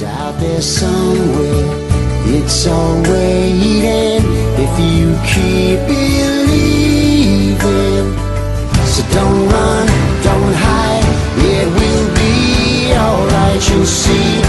It's out there somewhere, it's all waiting if you keep believing. So don't run, don't hide, it will be alright, you'll see.